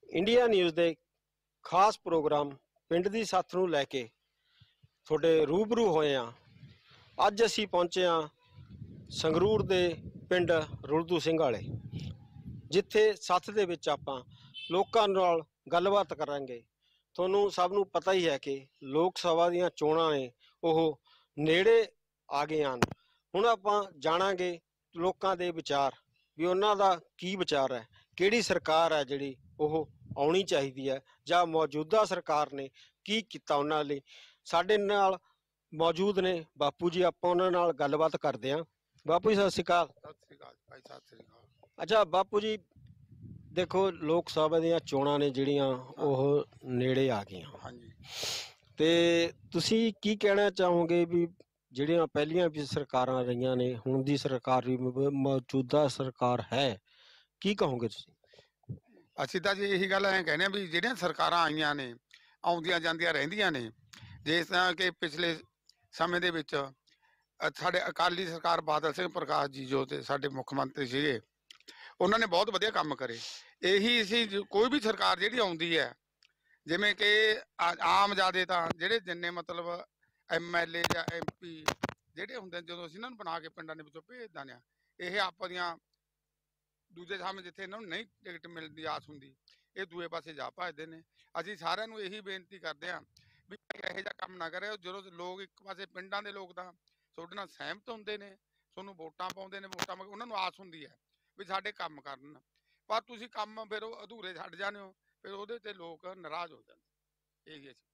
India news ਦੇ ਖਾਸ programme ਪਿੰਡ ਦੀ ਸੱਥ ਨੂੰ ਲੈ ਕੇ ਤੁਹਾਡੇ ਰੂਬਰੂ ਹੋਏ ਹਾਂ। ਅੱਜ ਅਸੀਂ ਪਹੁੰਚੇ ਹਾਂ ਸੰਗਰੂਰ ਦੇ ਪਿੰਡ ਰੁਲਦੂ ਸਿੰਘ ਵਾਲੇ, ਜਿੱਥੇ ਸੱਥ ਦੇ ਵਿੱਚ ਆਪਾਂ ਲੋਕਾਂ ਨਾਲ ਗੱਲਬਾਤ ਕਰਾਂਗੇ। ਤੁਹਾਨੂੰ ਸਭ ਨੂੰ ਪਤਾ ਹੀ ਹੈ ਕਿ ਲੋਕ ਸਭਾ ਦੀਆਂ ਚੋਣਾਂ ਨੇ ਉਹ ਨੇੜੇ ਆ ਗਏ ਹਨ। ਹੁਣ ਆਪਾਂ ਜਾਣਾਂਗੇ ਲੋਕਾਂ ਦੇ ਵਿਚਾਰ, ਵੀ ਉਹਨਾਂ ਦਾ ਕੀ ਵਿਚਾਰ ਹੈ, ਕਿਹੜੀ ਸਰਕਾਰ ਹੈ ਜਿਹੜੀ ਉਹ ਆਉਣੀ ਚਾਹੀਦੀ ਹੈ, ਜਾਂ ਮੌਜੂਦਾ ਸਰਕਾਰ ਨੇ ਕੀ ਕੀਤਾ ਉਹਨਾਂ ਲਈ। ਸਾਡੇ ਨਾਲ ਮੌਜੂਦ ਨੇ ਬਾਪੂ ਜੀ, ਆਪਾਂ ਉਹਨਾਂ ਨਾਲ ਗੱਲਬਾਤ ਕਰਦੇ ਹਾਂ। ਬਾਪੂ ਜੀ ਸਤਿ ਸ਼੍ਰੀ ਅਕਾਲ। ਸਤਿ ਸ੍ਰੀ ਅਕਾਲ ਭਾਈ, ਸਤਿ ਸ੍ਰੀ ਅਕਾਲ। ਅੱਛਾ ਬਾਪੂ ਜੀ, ਦੇਖੋ ਲੋਕ ਸਭਾ ਦੀਆਂ ਚੋਣਾਂ ਨੇ ਜਿਹੜੀਆਂ ਉਹ ਨੇੜੇ ਆ ਗਈਆਂ, ਹਾਂਜੀ, ਤੇ ਤੁਸੀਂ ਕੀ ਕਹਿਣਾ ਚਾਹੋਗੇ ਵੀ ਜਿਹੜੀਆਂ ਪਹਿਲੀਆਂ ਵੀ ਸਰਕਾਰਾਂ ਰਹੀਆਂ ਨੇ, ਹੁਣ ਦੀ ਸਰਕਾਰ ਵੀ ਮੌਜੂਦਾ ਸਰਕਾਰ ਹੈ, ਕੀ ਕਹੋਗੇ ਤੁਸੀਂ? ਅਸੀਂ ਤਾਂ ਜੀ ਇਹੀ ਗੱਲ ਐਂ ਕਹਿੰਦੇ ਹਾਂ ਵੀ ਜਿਹੜੀਆਂ ਸਰਕਾਰਾਂ ਆਈਆਂ ਨੇ ਆਉਂਦੀਆਂ ਜਾਂਦੀਆਂ ਰਹਿੰਦੀਆਂ ਨੇ। ਜਿਸ ਤਰ੍ਹਾਂ ਕਿ ਪਿਛਲੇ ਸਮੇਂ ਦੇ ਵਿੱਚ ਸਾਡੇ ਅਕਾਲੀ ਸਰਕਾਰ ਬਾਦਲ ਸਿੰਘ ਪ੍ਰਕਾਸ਼ ਜੀ ਜੋ ਤੇ ਸਾਡੇ ਮੁੱਖ ਮੰਤਰੀ ਸੀਗੇ, ਉਹਨਾਂ ਨੇ ਬਹੁਤ ਵਧੀਆ ਕੰਮ ਕਰੇ। ਇਹੀ ਅਸੀਂ ਕੋਈ ਵੀ ਸਰਕਾਰ ਜਿਹੜੀ ਆਉਂਦੀ ਹੈ, ਜਿਵੇਂ ਕਿ ਆਮ ਜ਼ਿਆਦੇ ਤਾਂ ਜਿਹੜੇ ਜਿੰਨੇ ਮਤਲਬ MLA ਜਾਂ MP ਜਿਹੜੇ ਹੁੰਦੇ ਨੇ, ਜਦੋਂ ਅਸੀਂ ਇਹਨਾਂ ਨੂੰ ਬਣਾ ਕੇ ਪਿੰਡਾਂ ਦੇ ਵਿੱਚੋਂ ਭੇਜ ਦਿੰਦੇ ਹਾਂ, ਇਹ ਆਪਣੀਆਂ ਦੂਜੇ ਸਾਹਮਣੇ ਜਿੱਥੇ ਇਹਨਾਂ ਨੂੰ ਨਹੀਂ ਟਿਕਟ ਮਿਲਣ ਦੀ ਆਸ ਹੁੰਦੀ, ਇਹ ਦੂਏ ਪਾਸੇ ਜਾ ਭੱਜਦੇ ਨੇ। ਅਸੀਂ ਸਾਰਿਆਂ ਨੂੰ ਇਹੀ ਬੇਨਤੀ ਕਰਦੇ ਹਾਂ ਵੀ ਇਹੋ ਜਿਹਾ ਕੰਮ ਨਾ ਕਰਿਓ। ਜਦੋਂ ਲੋਕ ਇੱਕ ਪਾਸੇ ਪਿੰਡਾਂ ਦੇ ਲੋਕ ਤਾਂ ਤੁਹਾਡੇ ਨਾਲ ਸਹਿਮਤ ਹੁੰਦੇ ਨੇ, ਤੁਹਾਨੂੰ ਵੋਟਾਂ ਪਾਉਂਦੇ ਨੇ, ਵੋਟਾਂ ਉਹਨਾਂ ਨੂੰ ਆਸ ਹੁੰਦੀ ਹੈ ਵੀ ਸਾਡੇ ਕੰਮ ਕਰਨ, ਪਰ ਤੁਸੀਂ ਕੰਮ ਫਿਰ ਉਹ ਅਧੂਰੇ ਛੱਡ ਜਾਂਦੇ ਹੋ, ਫਿਰ ਉਹਦੇ ਤੇ ਲੋਕ ਨਾਰਾਜ਼ ਹੋ ਜਾਂਦੇ। ਇਹੀ ਅਸੀਂ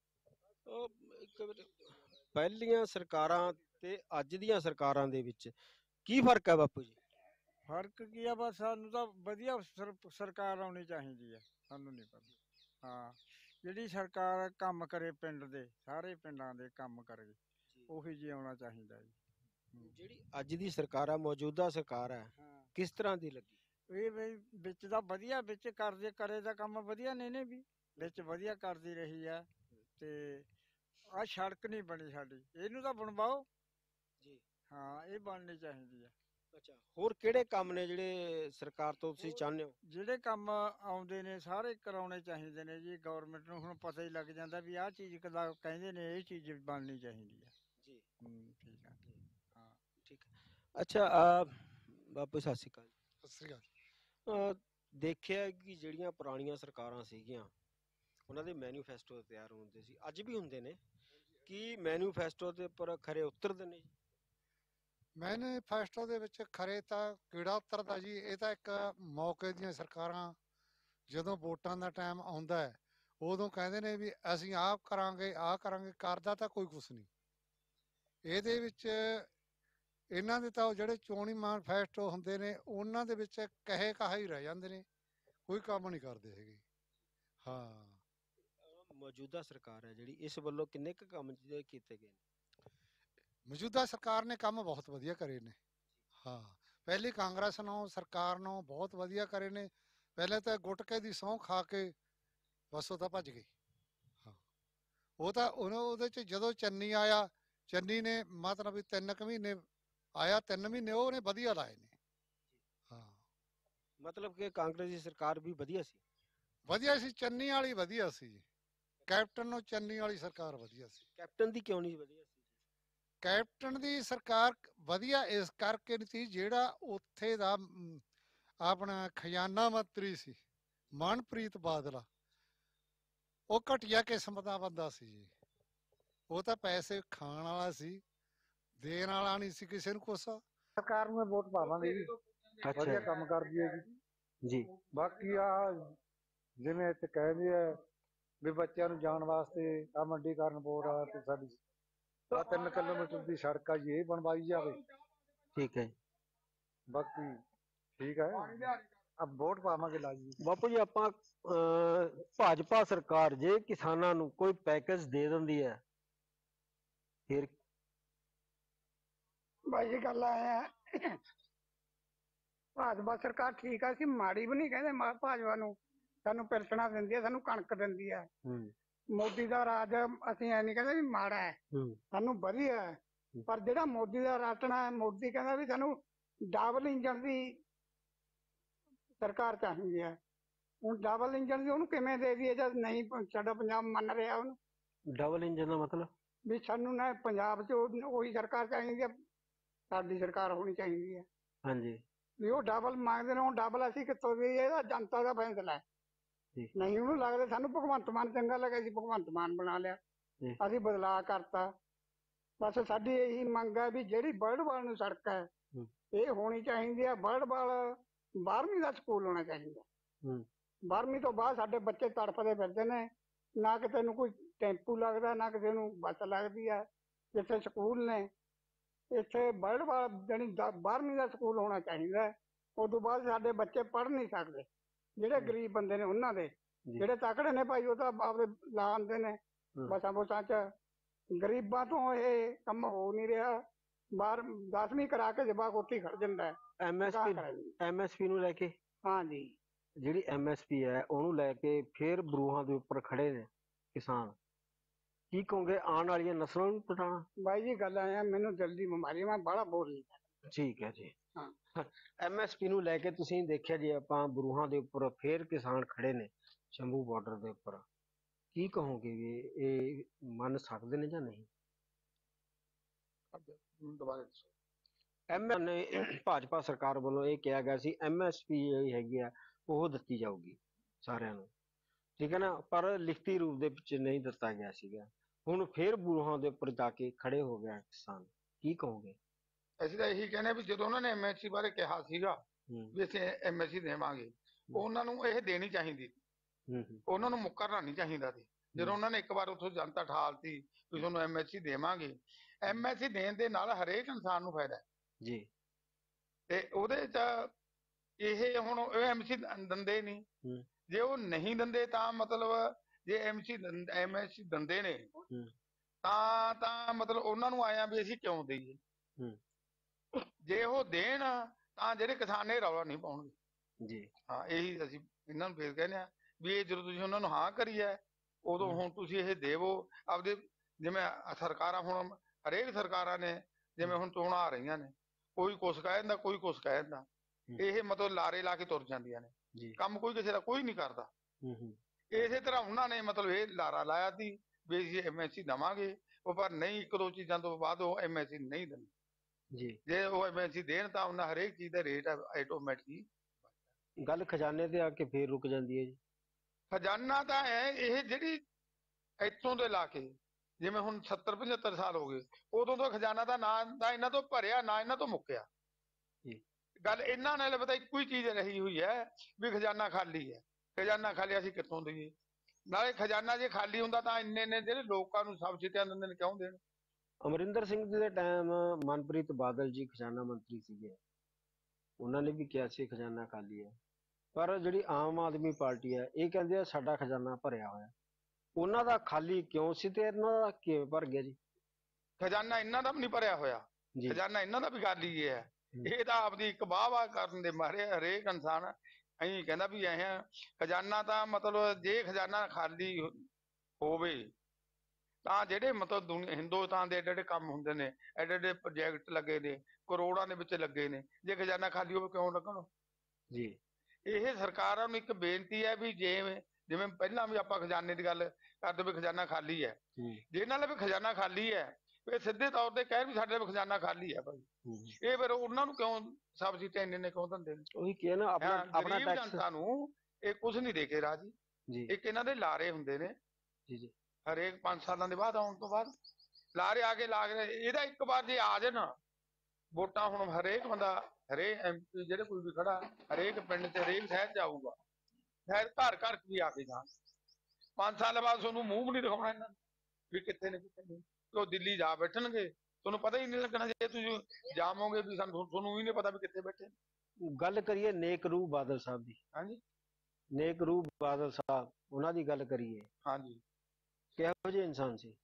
ਪਹਿਲੀਆਂ ਸਰਕਾਰਾਂ ਤੇ ਅੱਜ ਦੀਆਂ ਸਰਕਾਰਾਂ ਦੇ ਵਿੱਚ ਕੀ ਫਰਕ ਹੈ ਬਾਪੂ ਜੀ? ਫਰਕ ਕੀ ਆ, ਬਸ ਸਾਨੂੰ ਤਾਂ ਵਧੀਆ ਸਰਕਾਰ ਆਉਣੀ ਚਾਹੀਦੀ ਹੈ। ਸਾਨੂੰ ਨਹੀਂ ਪਤਾ, ਹਾਂ, ਜਿਹੜੀ ਸਰਕਾਰ ਕੰਮ ਕਰੇ ਪਿੰਡ ਦੇ, ਸਾਰੇ ਪਿੰਡਾਂ ਦੇ ਕੰਮ ਕਰੇ, ਉਹੀ ਜੀ ਆਉਣਾ ਚਾਹੀਦਾ ਜੀ। ਜਿਹੜੀ ਅੱਜ ਦੀ ਸਰਕਾਰ ਆ, ਮੌਜੂਦਾ ਸਰਕਾਰ ਹੈ, ਕਿਸ ਤਰ੍ਹਾਂ ਦੀ ਲੱਗੀ? ਇਹ ਵਿੱਚ ਤਾਂ ਵਧੀਆ, ਵਿੱਚ ਕਰੇ ਦਾ ਕੰਮ ਵਧੀਆ ਨੇ ਵੀ, ਵਿੱਚ ਵਧੀਆ ਕਰਦੀ ਰਹੀ ਆ। ਤੇ ਆਹ ਸੜਕ ਨਹੀਂ ਬਣੀ ਸਾਡੀ, ਇਹਨੂੰ ਤਾਂ ਬਣਵਾਓ ਜੀ। ਹਾਂ, ਇਹ ਬਣਨੀ ਚਾਹੀਦੀ ਆ। ਅੱਛਾ, ਹੋਰ ਕਿਹੜੇ ਕੰਮ ਨੇ ਜਿਹੜੇ ਸਰਕਾਰ ਤੋਂ ਤੁਸੀਂ ਚਾਹੁੰਦੇ ਹੋ? ਜਿਹੜੇ ਕੰਮ ਆਉਂਦੇ ਨੇ ਸਾਰੇ ਕਰਾਉਣੇ ਚਾਹੀਦੇ ਨੇ ਜੀ। ਗਵਰਨਮੈਂਟ ਨੂੰ ਹੁਣ ਪਤਾ ਹੀ ਲੱਗ ਜਾਂਦਾ ਵੀ ਆਹ ਚੀਜ਼ ਕਦਾ ਕਹਿੰਦੇ ਨੇ, ਇਹ ਚੀਜ਼ ਬਣਨੀ ਚਾਹੀਦੀ ਹੈ ਜੀ। ਠੀਕ ਆ, ਹਾਂ ਠੀਕ ਹੈ। ਅੱਛਾ ਬਾਪੂ ਸਤਿ ਸ਼੍ਰੀ ਅਕਾਲ। ਸਤਿ ਸ੍ਰੀ ਅਕਾਲ। ਦੇਖਿਆ ਕਿ ਜਿਹੜੀਆਂ ਪੁਰਾਣੀਆਂ ਸਰਕਾਰਾਂ ਸੀਗੀਆਂ, ਉਹਨਾਂ ਦੇ ਮੈਨੀਫੈਸਟੋ ਤਿਆਰ ਹੁੰਦੇ ਸੀ, ਅੱਜ ਵੀ ਹੁੰਦੇ ਨੇ। ਕੀ ਮੈਨੀਫੈਸਟੋ ਦੇ ਉੱਪਰ ਖਰੇ ਉਤਰਦੇ ਨੇ? ਮੈਨੀਫੈਸਟੋ ਦੇ ਵਿੱਚ ਖਰੇ ਤਾਂ ਕੀੜਾ ਉਤਰਦਾ ਜੀ। ਇਹ ਤਾਂ ਇੱਕ ਮੌਕੇ ਦੀਆਂ ਸਰਕਾਰਾਂ ਜਦੋਂ ਵੋਟਾਂ ਦਾ ਟਾਈਮ ਆਉਂਦਾ ਹੈ, ਉਦੋਂ ਕਹਿੰਦੇ ਨੇ ਵੀ ਅਸੀਂ ਆਹ ਕਰਾਂਗੇ, ਆਹ ਕਰਾਂਗੇ, ਕਰਦਾ ਤਾਂ ਕੋਈ ਕੁਛ ਨਹੀਂ। ਇਹਦੇ ਵਿੱਚ ਇਹਨਾਂ ਦੇ ਤਾਂ ਜਿਹੜੇ ਚੋਣੀ ਮੈਨੀਫੈਸਟੋ ਹੁੰਦੇ ਨੇ, ਉਹਨਾਂ ਦੇ ਵਿੱਚ ਕਹੇ ਕਹਾ ਹੀ ਰਹਿ ਜਾਂਦੇ ਨੇ, ਕੋਈ ਕੰਮ ਨਹੀਂ ਕਰਦੇ ਹੈਗੇ। ਹਾਂ, ਮੌਜੂਦਾ ਸਰਕਾਰ ਹੈ ਜਿਹੜੀ, ਇਸ ਵੱਲੋਂ ਕਿੰਨੇ ਕੁ ਕੰਮ ਕੀਤੇ ਗਏ ਨੇ? ਮੌਜੂਦਾ ਸਰਕਾਰ ਨੇ ਕੰਮ ਬਹੁਤ ਵਧੀਆ ਕਰੇ ਨੇ। ਹਾਂ, ਪਹਿਲੀ ਕਾਂਗਰਸ ਨੂੰ ਸਰਕਾਰ ਨੂੰ ਬਹੁਤ ਵਧੀਆ ਕਰੇ ਨੇ। ਪਹਿਲੇ ਤਾਂ ਗੁਟਕੇ ਦੀ ਸਹੁੰ ਖਾ ਕੇ ਬਸ ਉਹ ਤਾਂ ਭੱਜ ਗਈ। ਹਾਂ, ਉਹ ਤਾਂ ਉਹਦੇ 'ਚ ਜਦੋਂ ਚੰਨੀ ਆਇਆ, ਚੰਨੀ ਨੇ ਮਤਲਬ ਵੀ 3 ਕੁ ਮਹੀਨੇ ਆਇਆ, 3 ਮਹੀਨੇ ਉਹਨੇ ਵਧੀਆ ਲਾਏ ਨੇ। ਹਾਂ, ਮਤਲਬ ਕਿ ਕਾਂਗਰਸ ਦੀ ਸਰਕਾਰ ਵੀ ਵਧੀਆ ਸੀ? ਵਧੀਆ ਸੀ, ਚੰਨੀ ਵਾਲੀ ਵਧੀਆ ਸੀ ਜੀ। ਕੈਪਟਨ ਨੂੰ ਚੰਨੀ ਵਾਲੀ ਸਰਕਾਰ ਵਧੀਆ ਸੀ। ਕੈਪਟਨ ਦੀ ਕਿਉਂ ਨਹੀਂ ਵਧੀਆ ਸੀ? ਕੈਪਟਨ ਦੀ ਸਰਕਾਰ ਵਧੀਆ ਇਸ ਕਰਕੇ ਨਹੀਂ ਸੀ, ਜਿਹੜਾ ਉੱਥੇ ਦਾ ਆਪਣਾ ਖਜ਼ਾਨਾ ਮੰਤਰੀ ਸੀ ਮਨਪ੍ਰੀਤ ਬਾਦਲਾ, ਉਹ ਘਟੀਆ ਕਿਸਮ ਦਾ ਬੰਦਾ ਸੀ ਜੀ। ਉਹ ਤਾਂ ਪੈਸੇ ਖਾਣ ਵਾਲਾ ਸੀ, ਦੇਣ ਵਾਲਾ ਨਹੀਂ ਸੀ ਕਿਸੇ ਨੂੰ ਕੁਛ। ਸਰਕਾਰ ਨੂੰ ਵੋਟ ਪਾਵਾਂਗੇ ਜੀ, ਵਧੀਆ ਕੰਮ ਕਰਦੀ ਹੈ ਜੀ। ਬਾਕੀ ਆ ਜਿਵੇਂ ਇੱਥੇ ਕਹਿੰਦੇ ਆ ਵੀ ਬੱਚਿਆਂ ਨੂੰ ਜਾਣ ਵਾਸਤੇ ਆ ਮੰਡੀਕਰਨ ਬੋਰਡ ਆ ਤੇ ਸਾਡੀ 3 ਕਿਲੋਮੀਟਰ ਦੀ ਸੜਕ ਆ ਜੀ, ਇਹ ਬਣਵਾਈ ਜਾਵੇ। ਠੀਕ ਹੈ, ਬਾਕੀ ਠੀਕ ਹੈ, ਅਬ ਵੋਟ ਪਾਵਾਂਗੇ ਲਾਜੀ। ਬਾਪੂ ਜੀ ਆਪਾਂ ਭਾਜਪਾ ਸਰਕਾਰ ਜੇ ਕਿਸਾਨਾਂ ਨੂੰ ਕੋਈ ਪੈਕੇਜ ਦੇ ਦਿੰਦੀ ਹੈ ਫਿਰ? ਬਾਈ ਜੀ ਗੱਲ ਆਏ ਆ, ਭਾਜਪਾ ਸਰਕਾਰ ਠੀਕ ਆ, ਅਸੀਂ ਮਾੜੀ ਵੀ ਨਹੀਂ ਕਹਿੰਦੇ ਭਾਜਪਾ ਨੂੰ। ਸਾਨੂੰ ਪੈਨਸ਼ਨਾਂ ਦਿੰਦੀ ਹੈ, ਸਾਨੂੰ ਕਣਕ ਦਿੰਦੀ ਹੈ। ਮੋਦੀ ਦਾ ਰਾਜ ਅਸੀਂ ਐ ਨੀ ਕਹਿੰਦੇ ਵੀ ਮਾੜਾ ਹੈ, ਸਾਨੂੰ ਵਧੀਆ ਹੈ। ਪਰ ਜਿਹੜਾ ਮੋਦੀ ਦਾ ਰਚਨਾ ਹੈ, ਮੋਦੀ ਕਹਿੰਦਾ ਵੀ ਸਾਨੂੰ ਡਬਲ ਇੰਜਣ ਦੀ ਸਰਕਾਰ ਚਾਹੀਦੀ ਹੈ। ਹੁਣ ਡਬਲ ਇੰਜਨ ਦੀ ਉਹਨੂੰ ਕਿਵੇਂ ਦੇ ਦਈਏ ਜਦ ਨਹੀਂ ਸਾਡਾ ਪੰਜਾਬ ਮੰਨ ਰਿਹਾ ਉਹਨੂੰ? ਡਬਲ ਇੰਜਨ ਦਾ ਮਤਲਬ? ਵੀ ਸਾਨੂੰ ਨਾ ਪੰਜਾਬ 'ਚ ਉਹੀ ਸਰਕਾਰ ਚਾਹੀਦੀ ਹੈ, ਸਾਡੀ ਸਰਕਾਰ ਹੋਣੀ ਚਾਹੀਦੀ ਹੈ। ਹਾਂਜੀ ਵੀ ਉਹ ਡਬਲ ਮੰਗਦੇ ਨੇ, ਉਹ ਡਬਲ ਅਸੀਂ ਕਿੱਥੋਂ ਦੇ? ਇਹਦਾ ਜਨਤਾ ਦਾ ਫੈਸਲਾ ਹੈ। ਜੀ ਨਹੀਂ ਉਹਨੂੰ ਲੱਗਦਾ ਸਾਨੂੰ ਭਗਵੰਤ ਮਾਨ ਚੰਗਾ ਲੱਗਾ, ਅਸੀਂ ਭਗਵੰਤ ਮਾਨ ਬਣਾ ਲਿਆ, ਜੀ ਅਸੀਂ ਬਦਲਾਅ ਕਰਤਾ। ਬਸ ਸਾਡੀ ਇਹੀ ਮੰਗ ਹੈ ਵੀ ਜਿਹੜੀ ਬਰਡਵਾਲ ਨੂੰ ਸੜਕ ਹੈ ਹੂੰ। ਇਹ ਹੋਣੀ ਚਾਹੀਦੀ ਹੈ। ਬਰਡਵਾਲ 12ਵੀਂ ਦਾ ਸਕੂਲ ਹੋਣਾ ਚਾਹੀਦਾ। ਹੂੰ 12ਵੀਂ ਤੋਂ ਬਾਅਦ ਸਾਡੇ ਬੱਚੇ ਤੜਫਦੇ ਫਿਰਦੇ ਨੇ, ਨਾ ਕਿਤੇ ਨੂੰ ਕੋਈ ਟੈਂਪੂ ਲੱਗਦਾ, ਨਾ ਕਿਸੇ ਨੂੰ ਬੱਸ ਲੱਗਦੀ ਹੈ। ਜਿੱਥੇ ਸਕੂਲ ਨੇ ਇੱਥੇ ਬਰਡਵਾਲ ਜਾਣੀ 12ਵੀਂ ਦਾ ਸਕੂਲ ਹੋਣਾ ਚਾਹੀਦਾ। ਉਸ ਤੋਂ ਬਾਅਦ ਸਾਡੇ ਬੱਚੇ ਪੜ੍ਹ ਨਹੀਂ ਸਕਦੇ, ਜਿਹੜੇ ਗਰੀਬ ਬੰਦੇ ਨੇ ਉਹਨਾਂ ਦੇ। ਜੀ। ਜਿਹੜੇ ਤਕੜੇ ਨੇ ਭਾਈ ਉਹ ਤਾਂ ਆਪਦੇ ਲਾ ਆਉਂਦੇ ਨੇ ਬੱਸਾਂ ਬੁੱਸਾਂ 'ਚ। ਗਰੀਬਾਂ ਤੋਂ ਇਹ ਕੰਮ ਹੋ ਨਹੀਂ ਰਿਹਾ। 10ਵੀਂ ਕਰਾ ਕੇ ਜਵਾਕ ਉੱਥੇ ਹੀ ਖੜ ਜਾਂਦਾ ਹੈ। ਐਮਐਸਪੀ ਨੂੰ ਲੈ ਕੇ, ਹਾਂਜੀ ਜਿਹੜੀ ਐਮਐਸਪੀ ਹੈ ਉਹਨੂੰ ਲੈ ਕੇ ਫਿਰ ਬਰੂਹਾਂ ਦੇ ਉੱਪਰ ਖੜੇ ਨੇ ਕਿਸਾਨ। ਕੀ ਕਹੋਗੇ ਆਉਣ ਵਾਲੀਆਂ ਨਸਲਾਂ ਨੂੰ ਪਟਾਣਾ? ਬਾਈ ਜੀ ਗੱਲ ਆਇਆ, ਮੈਨੂੰ ਦਿਲ ਦੀ ਬਿਮਾਰੀ, ਮੈਂ ਬਾਹਲਾ ਬੋਲ ਨਹੀਂ। ਠੀਕ ਹੈ ਜੀ। ਹਾਂ। ਐਮਐਸਪੀ ਨੂੰ ਲੈ ਕੇ ਤੁਸੀਂ ਦੇਖਿਆ ਜੀ, ਆਪਾਂ ਬਰੂਹਾਂ ਦੇ ਉੱਪਰ ਫਿਰ ਕਿਸਾਨ ਖੜੇ ਨੇ ਸ਼ੰਭੂ ਬਾਰਡਰ ਦੇ ਉੱਪਰ। ਕੀ ਕਹੋਗੇ ਵੀ ਇਹ ਮੰਨ ਸਕਦੇ ਨੇ ਜਾਂ ਨਹੀਂ? ਦੁਬਾਰਾ ਦੱਸੋ। ਨੇ ਭਾਜਪਾ ਸਰਕਾਰ ਵੱਲੋਂ ਇਹ ਕਿਹਾ ਗਿਆ ਸੀ ਐਮਐਸਪੀ ਜਿਹੜੀ ਹੈਗੀ ਆ ਉਹ ਦਿੱਤੀ ਜਾਊਗੀ ਸਾਰਿਆਂ ਨੂੰ, ਠੀਕ ਹੈ ਨਾ, ਪਰ ਲਿਖਤੀ ਰੂਪ ਦੇ ਵਿੱਚ ਨਹੀਂ ਦਿੱਤਾ ਗਿਆ ਸੀਗਾ। ਹੁਣ ਫਿਰ ਬੂਹਾਂ ਦੇ ਉੱਪਰ ਜਾ ਕੇ ਖੜੇ ਹੋ ਗਿਆ ਕਿਸਾਨ। ਕੀ ਕਹੋਗੇ? ਅਸੀਂ ਤਾਂ ਇਹੀ ਕਹਿੰਦੇ ਵੀ ਜਦੋਂ ਉਹਨਾਂ ਨੇ ਐਮਐਸਸੀ ਬਾਰੇ ਕਿਹਾ ਸੀਗਾ ਵੀ ਅਸੀਂ ਐਮਐਸਸੀ ਦੇਵਾਂਗੇ, ਉਹਨਾਂ ਨੂੰ ਇਹ ਦੇਣੀ ਚਾਹੀਦੀ, ਉਹਨਾਂ ਨੂੰ ਮੁੱਕਰਨਾ ਨਹੀਂ ਚਾਹੀਦਾ ਸੀ। ਜਦੋਂ ਉਹਨਾਂ ਨੇ ਇੱਕ ਵਾਰ ਉੱਥੋਂ ਜਨਤਾ ਠਾਲਤੀ ਵੀ ਤੁਹਾਨੂੰ ਐਮਐਸਸੀ ਦੇਵਾਂਗੇ, ਐਮਐਸਸੀ ਦੇਣ ਦੇ ਨਾਲ ਹਰੇਕ ਇਨਸਾਨ ਨੂੰ ਫਾਇਦਾ ਹੈ ਜੀ। ਤੇ ਉਹਦੇ ਚ ਇਹ ਹੁਣ ਐਮਐਸਸੀ ਦਿੰਦੇ ਨਹੀਂ। ਜੇ ਉਹ ਨਹੀਂ ਦਿੰਦੇ ਤਾਂ ਮਤਲਬ ਜੇ ਐਮਐਸਸੀ ਦਿੰਦੇ ਨੇ ਤਾਂ ਮਤਲਬ ਉਹਨਾਂ ਨੂੰ ਆਇਆ ਵੀ ਅਸੀਂ ਕਿਉਂ ਦੇਈਏ। ਜੇ ਉਹ ਦੇਣ ਤਾਂ ਜਿਹੜੇ ਕਿਸਾਨ ਇਹ ਰੌਲਾ ਨਹੀਂ ਪਾਉਣਗੇ ਜੀ। ਹਾਂ, ਇਹੀ ਅਸੀਂ ਇਹਨਾਂ ਨੂੰ ਫੇਰ ਕਹਿੰਦੇ ਆ ਵੀ ਇਹ ਜਦੋਂ ਤੁਸੀਂ ਉਹਨਾਂ ਨੂੰ ਹਾਂ ਕਰੀ ਹੈ ਉਦੋਂ ਹੁਣ ਤੁਸੀਂ ਇਹ ਦੇਵੋ ਆਪਦੇ। ਜਿਵੇਂ ਸਰਕਾਰਾਂ ਹੁਣ ਹਰੇਕ ਸਰਕਾਰਾਂ ਨੇ ਜਿਵੇਂ ਹੁਣ ਚੋਣਾਂ ਆ ਰਹੀਆਂ ਨੇ, ਕੋਈ ਕੁਛ ਕਹਿ ਦਿੰਦਾ, ਕੋਈ ਕੁਛ ਕਹਿ ਦਿੰਦਾ। ਇਹ ਮਤਲਬ ਲਾਰੇ ਲਾ ਕੇ ਤੁਰ ਜਾਂਦੀਆਂ ਨੇ, ਕੰਮ ਕੋਈ ਕਿਸੇ ਦਾ ਕੋਈ ਨਹੀਂ ਕਰਦਾ। ਇਸੇ ਤਰ੍ਹਾਂ ਉਹਨਾਂ ਨੇ ਮਤਲਬ ਇਹ ਲਾਰਾ ਲਾਇਆ ਸੀ ਵੀ ਅਸੀਂ ਐਮਐਸਸੀ ਦੇਵਾਂਗੇ, ਉਹ ਪਰ ਨਹੀਂ, ਇੱਕ ਦੋ ਚੀਜ਼ਾਂ ਤੋਂ ਬਾਅਦ ਉਹ ਐਮਐਸਸੀ ਨਹੀਂ ਦਿੰਦੇ ਜੀ। ਜੇ ਉਹ ਐਮਐਸਸੀ ਦੇਣ ਤਾਂ ਉਹਨਾਂ ਹਰੇਕ ਚੀਜ਼ ਦਾ ਰੇਟ ਆਟੋਮੈਟਿਕ। ਗੱਲ ਖਜ਼ਾਨੇ ਤੇ ਆ ਕੇ ਫੇਰ ਰੁਕ ਜਾਂਦੀ ਹੈ ਜੀ। ਖਜ਼ਾਨਾ ਤਾਂ ਹੈ ਇਹ ਜਿਹੜੀ ਇੱਥੋਂ ਦੇ ਲਾ ਕੇ ਜਿਵੇਂ ਹੁਣ 70-75 ਸਾਲ ਹੋ ਗਏ, ਉਦੋਂ ਤੋਂ ਖਜ਼ਾਨਾ ਦਾ ਨਾ ਤਾਂ ਇਹਨਾਂ ਤੋਂ ਭਰਿਆ ਨਾ ਇਹਨਾਂ ਤੋਂ ਮੁੱਕਿਆ। ਗੱਲ ਇਹਨਾਂ ਨਾਲ ਪਤਾ ਇੱਕੋ ਹੀ ਚੀਜ਼ ਰਹੀ ਹੋਈ ਹੈ ਵੀ ਖਜ਼ਾਨਾ ਖਾਲੀ ਹੈ। ਖਜ਼ਾਨਾ ਖਾਲੀ ਅਸੀਂ ਕਿੱਥੋਂ ਦਈਏ? ਨਾਲੇ ਖਜ਼ਾਨਾ ਜੇ ਖਾਲੀ ਹੁੰਦਾ ਤਾਂ ਇੰਨੇ ਨੇ ਜਿਹੜੇ ਲੋਕਾਂ ਨੂੰ ਸਬਸਿਡੀਆਂ ਦਿੰਦੇ ਨੇ ਕਿਉਂ ਦੇਣ? ਅਮਰਿੰਦਰ ਸਿੰਘ ਜੀ ਦੇ ਟਾਈਮ ਮਨਪ੍ਰੀਤ ਬਾਦਲ ਜੀ ਖਜ਼ਾਨਾ ਮੰਤਰੀ ਸੀਗੇ, ਉਹਨਾਂ ਨੇ ਵੀ ਕਿਹਾ ਸੀ ਖਜ਼ਾਨਾ ਖਾਲੀ ਹੈ। ਪਰ ਜਿਹੜੀ ਆਮ ਆਦਮੀ ਪਾਰਟੀ ਹੈ ਇਹ ਕਹਿੰਦੇ ਆ ਸਾਡਾ ਖਜ਼ਾਨਾ ਭਰਿਆ ਹੋਇਆ। ਉਹਨਾਂ ਦਾ ਖਾਲੀ ਕਿਉਂ ਸੀ ਤੇ ਇਹਨਾਂ ਦਾ ਕਿਵੇਂ ਭਰ ਗਿਆ ਜੀ? ਖਜ਼ਾਨਾ ਇਹਨਾਂ ਦਾ ਵੀ ਨਹੀਂ ਭਰਿਆ ਹੋਇਆ, ਖਜ਼ਾਨਾ ਇਹਨਾਂ ਦਾ ਵੀ ਖਾਲੀ ਹੈ। ਇਹ ਤਾਂ ਆਪਦੀ ਇੱਕ ਵਾਹ ਕਰਨ ਦੇ ਮਾਰੇ ਹਰੇਕ ਇਨਸਾਨ ਐਂ ਕਹਿੰਦਾ ਵੀ ਇਹ ਖਜ਼ਾਨਾ ਤਾਂ ਮਤਲਬ ਜੇ ਖਜ਼ਾਨਾ ਖਾਲੀ ਹੋਵੇ ਤਾਂ ਜਿਹੜੇ ਮਤਲਬ ਹਿੰਦੁਸਤਾਨ ਦੇ ਐਡੇ ਕੰਮ ਹੁੰਦੇ ਨੇ, ਐਡੇ ਪ੍ਰੋਜੈਕਟ ਲੱਗੇ ਨੇ, ਕਰੋੜਾਂ ਦੇ ਵਿੱਚ ਲੱਗੇ ਨੇ, ਜੇ ਖਜ਼ਾਨਾ ਖਾਲੀ ਹੋਵੇ ਕਿਉਂ ਲੱਗਣ ਜੀ? ਇਹ ਸਰਕਾਰਾਂ ਨੂੰ ਇੱਕ ਬੇਨਤੀ ਹੈ ਵੀ ਜਿਵੇਂ ਪਹਿਲਾਂ ਵੀ ਆਪਾਂ ਖਜ਼ਾਨੇ ਦੀ ਗੱਲ ਕਰਦੇ ਵੀ ਖਜ਼ਾਨਾ ਖਾਲੀ ਹੈ, ਜੇ ਇਹਨਾਂ ਦਾ ਵੀ ਖਜ਼ਾਨਾ ਖਾਲੀ ਹੈ ਇਹ ਸਿੱਧੇ ਤੌਰ ਤੇ ਕਹਿ ਵੀ ਸਾਡੇ ਖਜ਼ਾਨਾ ਖਾਲੀ ਹੈ ਭਾਈ, ਇਹ ਫਿਰ ਉਹਨਾਂ ਨੂੰ ਕਿਉਂ ਸਬਸਿਡੀ ਇੰਨੇ ਨੇ ਕਿਉਂ ਦਿੰਦੇ ਨੇ? ਉਹੀ ਕਿਹਾ ਨਾ, ਆਪਣਾ ਜਨਤਾ ਨੂੰ ਇਹ ਕੁਝ ਨਹੀਂ ਦੇ ਕੇ ਰਾਜੀ। ਇੱਕ ਇਹਨਾਂ ਦੇ ਲਾਰੇ ਹੁੰਦੇ ਨੇ ਹਰੇਕ 5 ਸਾਲਾਂ ਦੇ ਬਾਅਦ, ਆਉਣ ਤੋਂ ਬਾਅਦ ਲਾਰੇ ਆ ਕੇ ਲਾ ਕੇ ਇਹਦਾ ਇੱਕ ਵਾਰ ਜੇ ਆ ਜਾਣ ਵੋਟਾਂ, ਹੁਣ ਹਰੇਕ ਬੰਦਾ ਹਰੇਕ ਐਮਪੀ ਜਿਹੜੇ ਕੋਈ ਵੀ ਖੜਾ ਹਰੇਕ ਪਿੰਡ ਚ ਹਰੇਕ ਸ਼ਹਿਰ ਚ ਆਊਗਾ, ਸ਼ਾਇਦ ਘਰ ਘਰ ਵੀ ਆ ਕੇ ਜਾਣ। 5 ਸਾਲ ਬਾਅਦ ਤੁਹਾਨੂੰ ਮੂੰਹ ਵੀ ਨਹੀਂ ਦਿਖਾਉਣਾ ਇਹਨਾਂ ਨੇ ਵੀ ਕਿੱਥੇ ਨੇ ਕਿੱਥੇ ਨਹੀਂ। ਉਹ ਦਿੱਲੀ ਜਾ ਬੈਠਣਗੇ, ਤੁਹਾਨੂੰ ਪਤਾ ਹੀ ਨਹੀਂ ਲੱਗਣਾ। ਜੇ ਤੁਸੀਂ ਜਾਵੋਗੇ ਵੀ ਤੁਹਾਨੂੰ ਵੀ ਨਹੀਂ ਪਤਾ ਵੀ ਕਿੱਥੇ ਬੈਠੇ। ਗੱਲ ਕਰੀਏ ਨੇਕ ਰੂਹ ਬਾਦਲ ਸਾਹਿਬ ਦੀ। ਹਾਂਜੀ, ਨੇਕ ਰੂਹ ਬਾਦਲ ਸਾਹਿਬ, ਉਹਨਾਂ ਦੀ ਗੱਲ ਕਰੀਏ। ਹਾਂਜੀ, ਕਿਹੋ ਜਿਹੇ ਇਨਸਾਨ ਸੀ?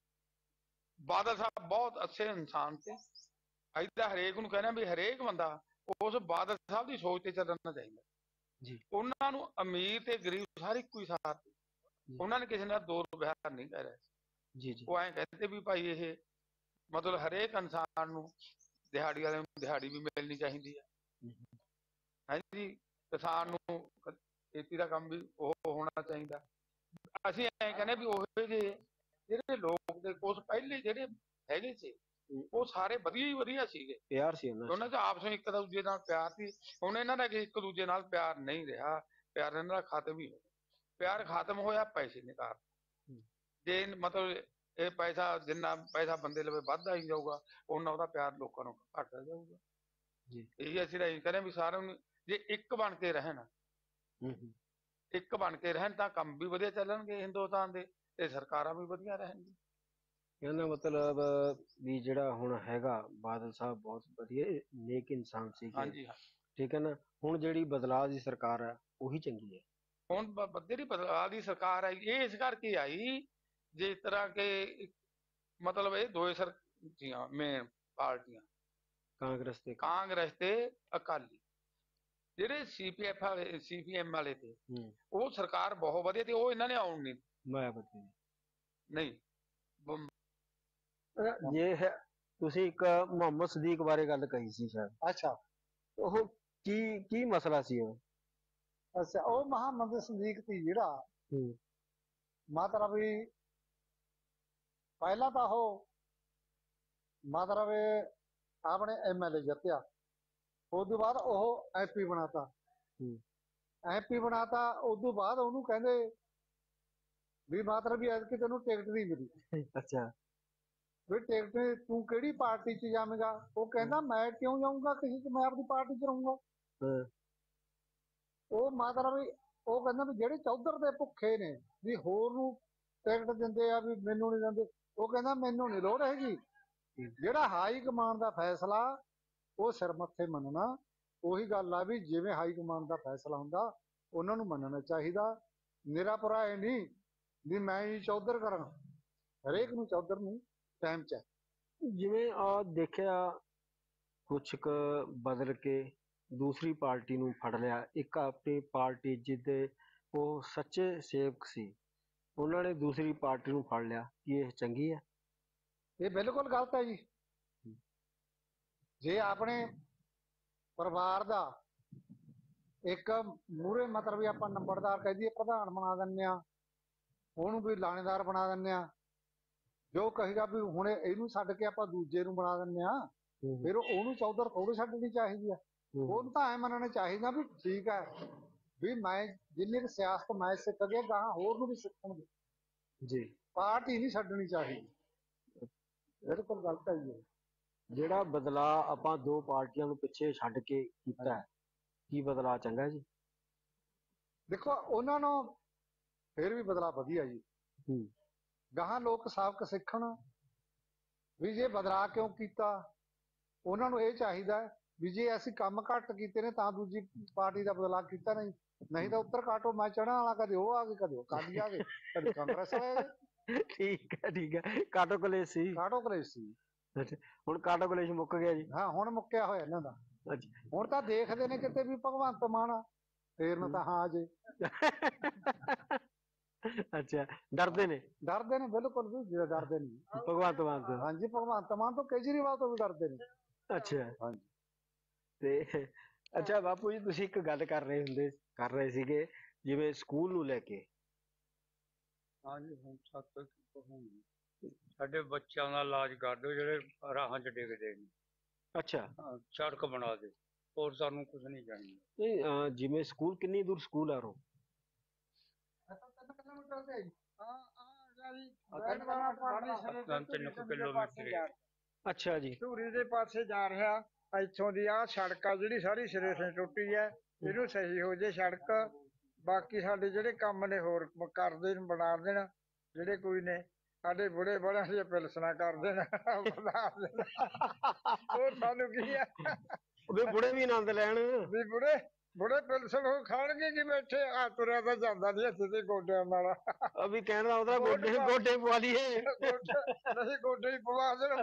ਬਾਦਲ ਸਾਹਿਬ ਬਹੁਤ ਅੱਛੇ ਇਨਸਾਨ ਸੀ। ਅਸੀਂ ਤਾਂ ਹਰੇਕ ਨੂੰ ਕਹਿੰਦੇ ਵੀ ਹਰੇਕ ਬੰਦਾ ਉਸ ਬਾਦਲ ਸਾਹਿਬ ਦੀ ਸੋਚ ਤੇ ਚੱਲਣਾ ਚਾਹੀਦਾ ਜੀ। ਉਹਨਾਂ ਨੂੰ ਅਮੀਰ ਤੇ ਗਰੀਬ ਸਾਰੇ ਇੱਕੋ ਹੀ ਸਾਥ, ਉਹਨਾਂ ਨੇ ਕਿਸੇ ਨਾਲ ਦੋ ਵਿਵਹਾਰ ਨਹੀਂ ਕਰ ਰਹੇ ਜੀ। ਉਹ ਐਂ ਕਹਿੰਦੇ ਵੀ ਭਾਈ ਇਹ ਮਤਲਬ ਹਰੇਕ ਇਨਸਾਨ ਨੂੰ, ਦਿਹਾੜੀ ਵਾਲੇ ਨੂੰ ਦਿਹਾੜੀ ਵੀ ਮਿਲਣੀ ਚਾਹੀਦੀ ਹੈ, ਹਾਂਜੀ, ਕਿਸਾਨ ਨੂੰ ਖੇਤੀ ਦਾ ਕੰਮ ਵੀ ਉਹ ਹੋਣਾ ਚਾਹੀਦਾ। ਅਸੀਂ ਐਂ ਕਹਿੰਦੇ ਵੀ ਉਹ ਜਿਹੇ ਜਿਹੜੇ ਲੋਕ ਦੇ ਕੁਛ ਪਹਿਲੇ ਜਿਹੜੇ ਹੈਗੇ ਸੀ ਉਹ ਸਾਰੇ ਵਧੀਆ ਹੀ ਵਧੀਆ ਸੀਗੇ, ਪਿਆਰ ਸੀ ਉਹਨਾਂ 'ਚ। ਉਹਨਾਂ 'ਚ ਆਪਸ ਵਿੱਚ ਇੱਕ ਦੂਜੇ ਨਾਲ ਪਿਆਰ ਸੀ। ਹੁਣ ਇਹਨਾਂ ਦਾ ਇੱਕ ਦੂਜੇ ਨਾਲ ਪਿਆਰ ਨਹੀਂ ਰਿਹਾ, ਪਿਆਰ ਇਹਨਾਂ ਦਾ ਖਤਮ ਹੀ ਹੋ ਗਿਆ। ਪਿਆਰ ਖਤਮ ਹੋਇਆ ਪੈਸੇ ਨੇ ਕਾਰਨ। ਜੇ ਮਤਲਬ ਇਹ ਪੈਸਾ, ਜਿੰਨਾ ਪੈਸਾ ਬੰਦੇ ਲਵੇ ਵੱਧਦਾ ਹੀ ਜਾਊਗਾ, ਉਹਨਾਂ ਉਹਦਾ ਪਿਆਰ ਲੋਕਾਂ ਨੂੰ ਘਟਦਾ ਜਾਊਗਾ ਜੀ। ਇਹੀ ਅਸੀਂ ਤਾਂ ਇਹੀ ਕਹਿੰਦੇ ਵੀ ਸਾਰਿਆਂ ਨੂੰ ਜੇ ਇੱਕ ਬਣ ਕੇ ਰਹਿਣ, ਇੱਕ ਬਣ ਕੇ ਰਹਿਣ ਤਾਂ ਕੰਮ ਵੀ ਵਧੀਆ ਚੱਲਣਗੇ ਹਿੰਦੁਸਤਾਨ ਦੇ, ਤੇ ਸਰਕਾਰਾਂ ਵੀ ਵਧੀਆ ਰਹਿਣਗੀਆਂ। ਕਹਿੰਦਾ ਮਤਲਬ ਵੀ ਜਿਹੜਾ ਹੁਣ ਹੈਗਾ ਬਾਦਲ ਸਾਹਿਬ ਬਹੁਤ ਵਧੀਆ ਨੇਕ ਇਨਸਾਨ ਸੀਗੇ, ਹਾਂਜੀ ਹਾਂ। ਠੀਕ ਹੈ ਨਾ। ਹੁਣ ਜਿਹੜੀ ਬਦਲਾਅ ਦੀ ਸਰਕਾਰ ਹੈ ਉਹੀ ਚੰਗੀ ਹੈ। ਹੁਣ ਜਿਹੜੀ ਬਦਲਾਅ ਦੀ ਸਰਕਾਰ ਆਈ ਇਹ ਇਸ ਕਰਕੇ ਆਈ, ਜਿਸ ਤਰ੍ਹਾਂ ਕਿ ਮਤਲਬ ਇਹ ਦੋਏ ਸੀਆਂ ਮੇਨ ਪਾਰਟੀਆਂ, ਕਾਂਗਰਸ ਤੇ ਅਕਾਲੀ। ਜਿਹੜੇ CPF ਵਾਲੇ CPM ਵਾਲੇ ਤੇ ਉਹ ਸਰਕਾਰ ਬਹੁਤ ਵਧੀਆ ਤੇ ਉਹ ਇਹਨਾਂ ਨੇ ਆਉਣ ਨਹੀਂ। ਇਹ ਹੈ, ਤੁਸੀਂ ਇੱਕ ਮੁਹੰਮਦ ਸਦੀਕ ਬਾਰੇ ਗੱਲ ਕਹੀ ਸੀ ਸ਼ਾਇਦ। ਅੱਛਾ, ਉਹ ਕੀ ਮਸਲਾ ਸੀ ਉਹ? ਅੱਛਾ, ਉਹ ਮੁਹੰਮਦ ਸਦੀਕ ਸੀ ਜਿਹੜਾ ਮਤਲਬ ਵੀ ਪਹਿਲਾਂ ਤਾਂ ਉਹ ਮਤਲਬ ਆਪਣੇ MLA ਜਿੱਤਿਆ, ਉਸ ਤੋਂ ਬਾਅਦ ਉਹ MP ਬਣਾਤਾ। MP ਬਣਾਤਾ, ਉਸ ਤੋਂ ਬਾਅਦ ਉਹਨੂੰ ਕਹਿੰਦੇ ਵੀ ਮਤਲਬ ਵੀ ਐਤਕੀ ਤੈਨੂੰ ਟਿਕਟ ਨਹੀਂ ਮਿਲੀ। ਅੱਛਾ, ਵੀ ਟਿਕਟ ਤੂੰ ਕਿਹੜੀ ਪਾਰਟੀ 'ਚ ਜਾਵੇਂਗਾ? ਉਹ ਕਹਿੰਦਾ ਮੈਂ ਕਿਉਂ ਜਾਊਂਗਾ ਕਿਸੇ 'ਚ, ਮੈਂ ਆਪਣੀ ਪਾਰਟੀ 'ਚ ਰਹੂੰਗਾ। ਉਹ ਮਤਲਬ ਵੀ ਉਹ ਕਹਿੰਦਾ ਵੀ ਜਿਹੜੇ ਚੌਧਰ ਦੇ ਭੁੱਖੇ ਨੇ ਵੀ ਹੋਰ ਨੂੰ ਟਿਕਟ ਦਿੰਦੇ ਆ ਵੀ ਮੈਨੂੰ ਨਹੀਂ ਦਿੰਦੇ, ਉਹ ਕਹਿੰਦਾ ਮੈਨੂੰ ਨਹੀਂ ਲੋੜ ਹੈਗੀ। ਜਿਹੜਾ ਹਾਈ ਕਮਾਂਡ ਦਾ ਫੈਸਲਾ ਉਹ ਸਿਰ ਮੱਥੇ ਮੰਨਣਾ। ਉਹੀ ਗੱਲ ਆ ਵੀ ਜਿਵੇਂ ਹਾਈ ਕਮਾਂਡ ਦਾ ਫੈਸਲਾ ਹੁੰਦਾ ਉਹਨਾਂ ਨੂੰ ਮੰਨਣਾ ਚਾਹੀਦਾ। ਮੇਰਾ ਭਰਾ ਇਹ ਨਹੀਂ ਵੀ ਮੈਂ ਹੀ ਚੌਧਰ ਕਰਾਂ, ਹਰੇਕ ਨੂੰ ਚੌਧਰ ਨੂੰ ਟਾਈਮ ਚ। ਜਿਵੇਂ ਆ ਦੇਖਿਆ ਕੁਛ ਕੁ ਬਦਲ ਕੇ ਦੂਸਰੀ ਪਾਰਟੀ ਨੂੰ ਫੜ ਲਿਆ, ਇੱਕ ਆਪਣੀ ਪਾਰਟੀ ਜਿਹਦੇ ਉਹ ਸੱਚੇ ਸੇਵਕ ਸੀ ਉਹਨਾਂ ਨੇ ਦੂਸਰੀ ਪਾਰਟੀ ਨੂੰ ਫੜ ਲਿਆ। ਕੀ ਇਹ ਚੰਗੀ ਹੈ? ਇਹ ਬਿਲਕੁਲ ਗਲਤ ਹੈ ਜੀ। ਜੇ ਆਪਣੇ ਪਰਿਵਾਰ ਦਾ ਇੱਕ ਮੂਹਰੇ ਮਤਲਬ ਵੀ ਆਪਾਂ ਨੰਬਰਦਾਰ ਕਹਿ ਦਈਏ, ਪ੍ਰਧਾਨ ਬਣਾ ਦਿੰਦੇ ਆ, ਉਹਨੂੰ ਵੀ ਲਾਣੇਦਾਰ ਬਣਾ ਦਿੰਦੇ ਆ, ਜੋ ਕਹੇਗਾ ਵੀ ਹੁਣ ਇਹਨੂੰ ਛੱਡ ਕੇ ਆਪਾਂ ਦੂਜੇ ਨੂੰ ਬਣਾ ਦਿੰਦੇ ਆ, ਫਿਰ ਉਹਨੂੰ ਚੌਧਰ ਥੋੜੀ ਛੱਡਣੀ ਚਾਹੀਦੀ ਆ। ਉਹਨੂੰ ਤਾਂ ਐ ਮੰਨਣਾ ਚਾਹੀਦਾ ਵੀ ਠੀਕ ਹੈ ਵੀ ਮੈਂ ਜਿੰਨੀ ਕੁ ਸਿਆਸਤ ਮੈਂ ਸਿੱਖ ਗਿਆ ਗਾਹਾਂ ਹੋਰ ਨੂੰ ਵੀ ਸਿੱਖਣਗੇ ਜੀ, ਪਾਰਟੀ ਨਹੀਂ ਛੱਡਣੀ ਚਾਹੀਦੀ। ਬਿਲਕੁਲ ਗਲਤ ਹੈ ਜੀ। ਜਿਹੜਾ ਬਦਲਾਅ ਆਪਾਂ ਦੋ ਪਾਰਟੀਆਂ ਨੂੰ ਪਿੱਛੇ ਛੱਡ ਕੇ ਕੀਤਾ ਹੈ, ਕੀ ਬਦਲਾਅ ਚੰਗਾ ਜੀ? ਦੇਖੋ ਉਹਨਾਂ ਨੂੰ ਫਿਰ ਵੀ ਬਦਲਾਅ ਵਧੀਆ ਜੀ। ਗਾਹਾਂ ਲੋਕ ਸਬਕ ਸਿੱਖਣ ਵੀ ਜੇ ਬਦਲਾਅ ਕਿਉਂ ਕੀਤਾ। ਉਹਨਾਂ ਨੂੰ ਇਹ ਚਾਹੀਦਾ ਵੀ ਜੇ ਅਸੀਂ ਕੰਮ ਘੱਟ ਕੀਤੇ ਨੇ ਤਾਂ ਦੂਜੀ ਪਾਰਟੀ ਦਾ ਬਦਲਾਅ ਕੀਤਾ ਨਹੀਂ ਤਾਂ ਉੱਤਰ ਕਾਟੋ ਮੈਂ ਚੜ੍ਹਨ ਵਾਲਾ, ਕਦੇ ਉਹ ਆ ਗਏ, ਕਦੇ ਉਹ ਅਕਾਲੀ ਆ ਗਏ, ਕਦੇ ਕਾਂਗਰਸ ਆ ਗਏ। ਠੀਕ ਹੈ। ਕਾਟੋ ਕਲੇਸ਼ ਸੀ। ਅੱਛਾ, ਹੁਣ ਕਾਟੋ ਕਲੇਸ਼ ਮੁੱਕ ਗਿਆ ਜੀ? ਹਾਂ, ਹੁਣ ਮੁੱਕਿਆ ਹੋਇਆ ਇਹਨਾਂ ਦਾ। ਹੁਣ ਤਾਂ ਦੇਖਦੇ ਨੇ ਕਿਤੇ ਵੀ ਭਗਵੰਤ ਮਾਨ ਫੇਰ ਨੂੰ ਤਾਂ ਹਾਂ ਜੇ। ਅੱਛਾ, ਡਰਦੇ ਨੇ ਬਿਲਕੁਲ ਵੀ ਡਰਦੇ ਨੇ ਭਗਵੰਤ ਮਾਨ ਤੋਂ। ਹਾਂਜੀ, ਭਗਵੰਤ ਮਾਨ ਤੋਂ, ਕੇਜਰੀਵਾਲ ਤੋਂ ਵੀ ਡਰਦੇ ਨੇ। ਅੱਛਾ ਹਾਂਜੀ। ਤੇ ਅੱਛਾ ਬਾਪੂ ਜੀ, ਤੁਸੀਂ ਇੱਕ ਗੱਲ ਕਰ ਰਹੇ ਸੀਗੇ ਜਿਵੇਂ ਸਕੂਲ ਨੂੰ ਲੈ ਕੇ। ਹਾਂਜੀ, ਹੁਣ ਸਾਡੇ ਬੱਚਿਆਂ ਦਾ ਇਲਾਜ ਕਰ ਦਿਓ ਜਿਹੜੇ ਰਾਹਾਂ 'ਚ ਡਿੱਗਦੇ ਨੇ। ਅੱਛਾ, ਸੜਕ ਬਣਾ ਦੇ, ਹੋਰ ਸਾਨੂੰ ਕੁਝ ਨਹੀਂ ਚਾਹੀਦਾ। ਨਹੀਂ, ਜਿਵੇਂ ਸਕੂਲ ਕਿੰਨੀ ਦੂਰ ਸਕੂਲ ਆ ਰੋ? 3 ਕਿਲੋਮੀਟਰ। ਅੱਛਾ ਜੀ। ਧੂਰੀ ਦੇ ਪਾਸੇ ਜਾ ਰਿਹਾ, ਇੱਥੋਂ ਦੀ ਆਹ ਸੜਕ ਆ ਜਿਹੜੀ ਸਾਰੀ ਸਿਰੇ ਸੇ ਟੁੱਟੀ ਹੈ, ਇਹਨੂੰ ਸਹੀ ਹੋ ਜੇ ਸੜਕ। ਬਾਕੀ ਸਾਡੇ ਜਿਹੜੇ ਕੰਮ ਨੇ ਹੋਰ ਕਰ ਦੇਣ, ਬਣਾ ਦੇਣ। ਜਿਹੜੇ ਕੋਈ ਨੇ ਸਾਡੇ ਬੁੜੇ ਬੜਿਆਂ ਦੀਆਂ ਪਿਲਸਣਾ ਕਰ ਦੇਣ, ਬਣਾ ਦੇਣ। ਹੋਰ ਸਾਨੂੰ ਕੀ ਹੈ? ਬੁੜੇ ਵੀ ਆਨੰਦ ਲੈਣ ਵੀ ਬੁੜੇ ਪਿਲਸਣ ਉਹ ਖਾਣਗੇ ਕਿ ਬੈਠੇ ਆ, ਤੁਰਿਆ ਤਾਂ ਜਾਂਦਾ ਨੀ ਹੱਥ ਤੇ ਗੋਡਿਆਂ ਨਾਲ। ਵੀ ਕਹਿਣਾ ਉਹਦਾ ਗੋਡੇ ਪਵਾ ਲਈਏ। ਨਹੀਂ, ਗੋਡੇ ਹੀ ਪਵਾ ਦੇਣ।